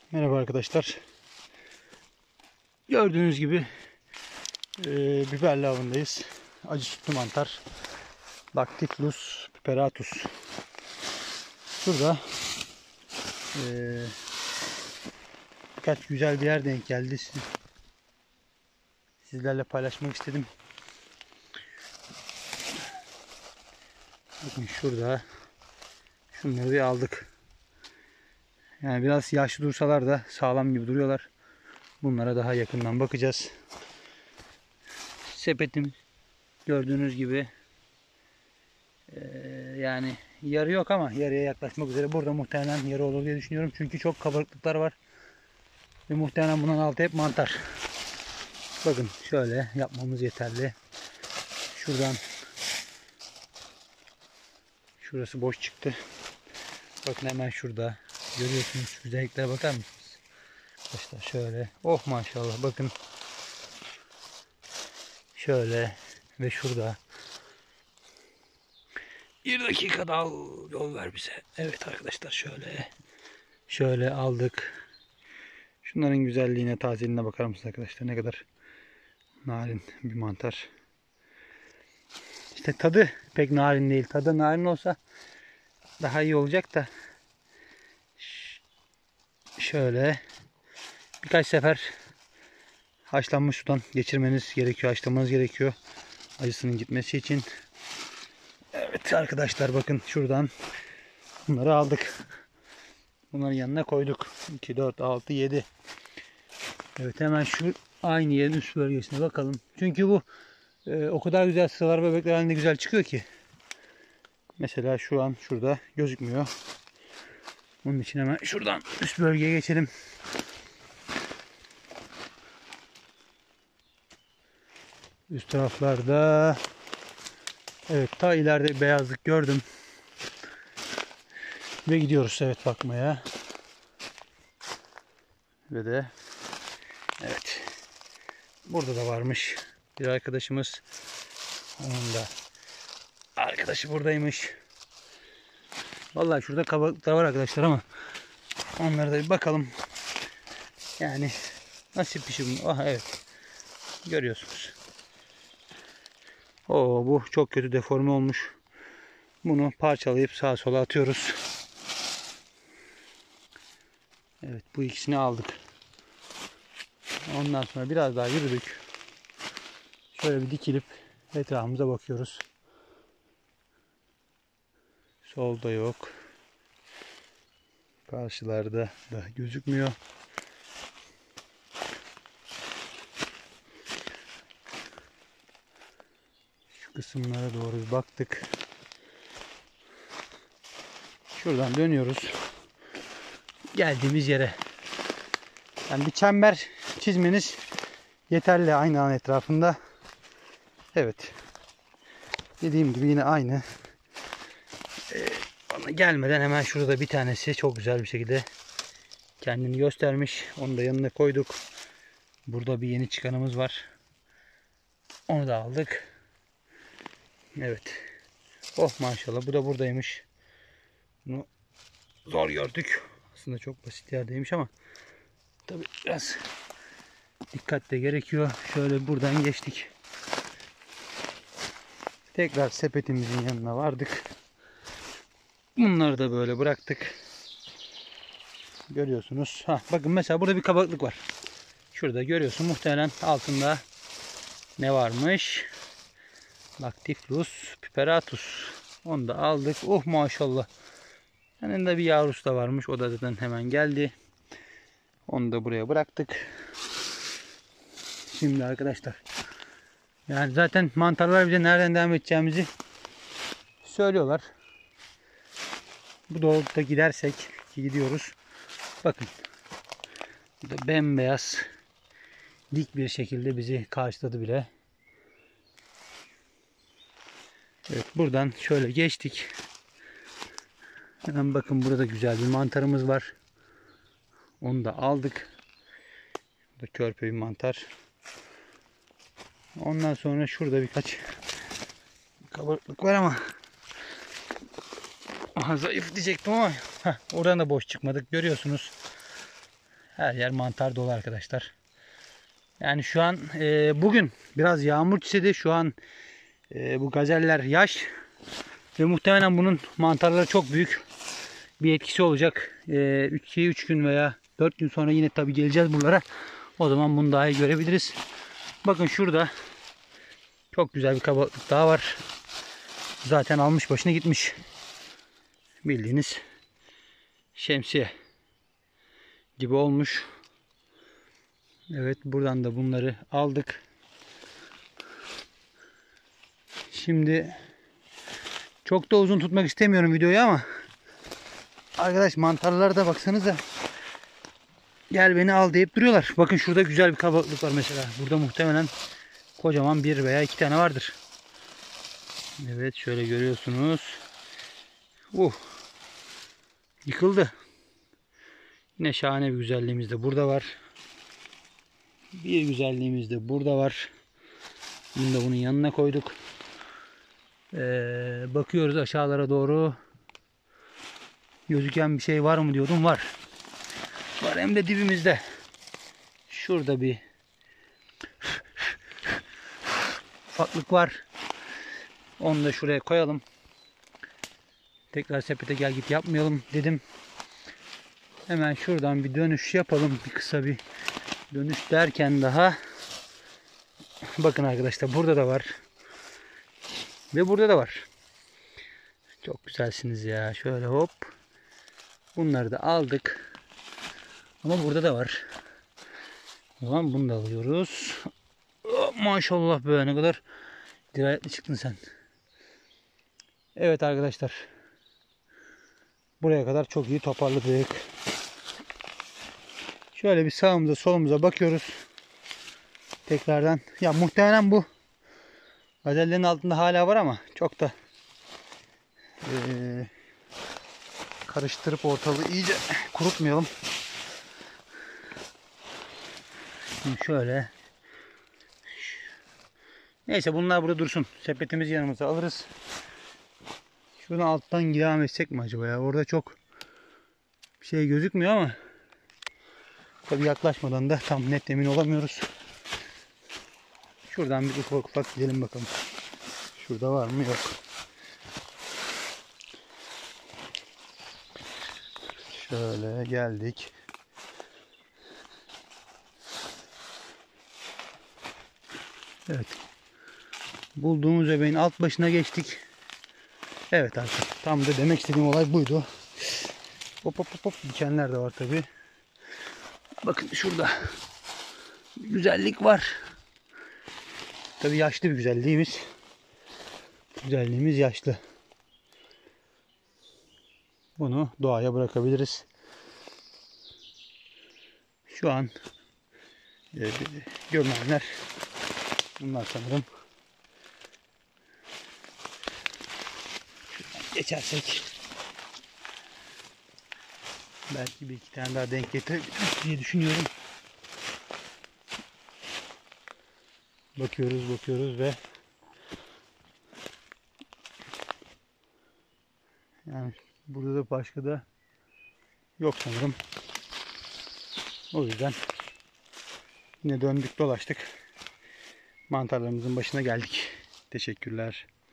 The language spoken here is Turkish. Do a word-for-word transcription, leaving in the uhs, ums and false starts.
Merhaba arkadaşlar. Gördüğünüz gibi e, biberli avındayız. Acı sütlü mantar. Lactiflus piperatus. Şurada e, birkaç güzel bir yer denk geldi. Sizlerle paylaşmak istedim. Bakın şurada şunları bir aldık. Yani biraz yaşlı dursalar da sağlam gibi duruyorlar. Bunlara daha yakından bakacağız. Sepetim gördüğünüz gibi ee, yani yarı yok ama yarıya yaklaşmak üzere. Burada muhtemelen yarı olur diye düşünüyorum. Çünkü çok kabarıklıklar var. Ve muhtemelen bunun altı hep mantar. Bakın şöyle yapmamız yeterli. Şuradan şurası boş çıktı. Bakın hemen şurada. Görüyorsunuz. Güzelliklere bakar mısınız? Arkadaşlar şöyle. Oh maşallah bakın. Şöyle ve şurada. Bir dakika daha yol ver bize. Evet arkadaşlar şöyle. Şöyle aldık. Şunların güzelliğine, tazeliğine bakar mısınız arkadaşlar? Ne kadar narin bir mantar. İşte tadı pek narin değil. Tadı narin olsa daha iyi olacak da. Şöyle birkaç sefer haşlanmış sudan geçirmeniz gerekiyor. Haşlamanız gerekiyor. Acısının gitmesi için. Evet arkadaşlar bakın şuradan bunları aldık. Bunların yanına koyduk. iki, dört, altı, yedi. Evet hemen şu aynı yerin üst bölgesine bakalım. Çünkü bu e, o kadar güzel sıralar bebekler halinde güzel çıkıyor ki. Mesela şu an şurada gözükmüyor. Bunun için hemen şuradan üst bölgeye geçelim. Üst taraflarda evet ta ileride beyazlık gördüm. Ve gidiyoruz evet bakmaya. Ve de evet burada da varmış bir arkadaşımız. Onun da arkadaşı buradaymış. Vallahi şurada kabaklıklar var arkadaşlar ama onlara da bir bakalım. Yani nasip bir şey bu. Ah evet. Görüyorsunuz. Oo bu çok kötü deforme olmuş. Bunu parçalayıp sağa sola atıyoruz. Evet bu ikisini aldık. Ondan sonra biraz daha yürüdük. Şöyle bir dikilip etrafımıza bakıyoruz. Solda yok. Karşılarda da gözükmüyor. Şu kısımlara doğru bir baktık. Şuradan dönüyoruz. Geldiğimiz yere. Yani bir çember çizmeniz yeterli aynı an etrafında. Evet. Dediğim gibi yine aynı. Ee, bana gelmeden hemen şurada bir tanesi çok güzel bir şekilde kendini göstermiş. Onu da yanına koyduk. Burada bir yeni çıkanımız var. Onu da aldık. Evet. Oh maşallah bu da buradaymış. Bunu zor gördük. Aslında çok basit yerdeymiş ama tabii biraz dikkat de gerekiyor. Şöyle buradan geçtik. Tekrar sepetimizin yanına vardık. Bunları da böyle bıraktık. Görüyorsunuz. Ha, bakın mesela burada bir kabaklık var. Şurada görüyorsun. Muhtemelen altında ne varmış? Lactiflus piperatus. Onu da aldık. Oh maşallah. Yanında bir yavrusu da varmış. O da zaten hemen geldi. Onu da buraya bıraktık. Şimdi arkadaşlar. Yani zaten mantarlar bize nereden devam edeceğimizi söylüyorlar. Bu doğrultuda gidersek ki gidiyoruz. Bakın. Bu da bembeyaz dik bir şekilde bizi karşıladı bile. Evet buradan şöyle geçtik. Hemen bakın burada güzel bir mantarımız var. Onu da aldık. Burada körpe bir mantar. Ondan sonra şurada birkaç kabarıklık var ama aha, zayıf diyecektim ama heh, oradan da boş çıkmadık. Görüyorsunuz. Her yer mantar dolu arkadaşlar. Yani şu an e, bugün biraz yağmur çisedi. Şu an e, bu gazeller yaş. Ve muhtemelen bunun mantarları çok büyük bir etkisi olacak. iki üç gün veya dört gün sonra yine tabi geleceğiz buralara. O zaman bunu daha iyi görebiliriz. Bakın şurada çok güzel bir kabaklık daha var. Zaten almış başına gitmiş. Bildiğiniz şemsiye gibi olmuş. Evet, buradan da bunları aldık. Şimdi çok da uzun tutmak istemiyorum videoyu ama arkadaş, mantarlara da baksanıza. Gel beni al deyip duruyorlar. Bakın şurada güzel bir kabaklık var mesela. Burada muhtemelen kocaman bir veya iki tane vardır. Evet, şöyle görüyorsunuz. Uh, yıkıldı. Yine şahane bir güzelliğimiz de burada var. Bir güzelliğimiz de burada var. Bunu da bunun yanına koyduk. Ee, bakıyoruz aşağılara doğru. Gözüken bir şey var mı diyordum. Var. Var, hem de dibimizde. Şurada bir ufaklık var. Onu da şuraya koyalım. Tekrar sepete gel git yapmayalım dedim. Hemen şuradan bir dönüş yapalım. Bir kısa bir dönüş derken daha. Bakın arkadaşlar, burada da var. Ve burada da var. Çok güzelsiniz ya. Şöyle hop. Bunları da aldık. Ama burada da var. O zaman bunu da alıyoruz. Oh, maşallah be, ne kadar dirayetli çıktın sen. Evet arkadaşlar. Buraya kadar çok iyi toparladık. Şöyle bir sağımıza solumuza bakıyoruz. Tekrardan. Ya muhtemelen bu gazellerin altında hala var ama çok da ee, karıştırıp ortalığı iyice kurutmayalım. Şimdi şöyle. Neyse, bunlar burada dursun. Sepetimizi yanımıza alırız. Şuradan alttan devam etsek mi acaba ya? Orada çok bir şey gözükmüyor ama tabii yaklaşmadan da tam net emin olamıyoruz. Şuradan bir ufak ufak gidelim bakalım. Şurada var mı? Yok. Şöyle geldik. Evet. Bulduğumuz bebeğin alt başına geçtik. Evet arkadaşlar. Tam da demek istediğim olay buydu. Hop hop hop hop. Dikenler de var tabi. Bakın şurada bir güzellik var. Tabi yaşlı bir güzelliğimiz. Güzelliğimiz yaşlı. Bunu doğaya bırakabiliriz. Şu an e, görünenler bunlar sanırım. Geçersek belki bir iki tane daha denk getirir diye düşünüyorum. Bakıyoruz bakıyoruz ve yani burada da başka da yok sanırım. O yüzden yine döndük dolaştık. Mantarlarımızın başına geldik. Teşekkürler.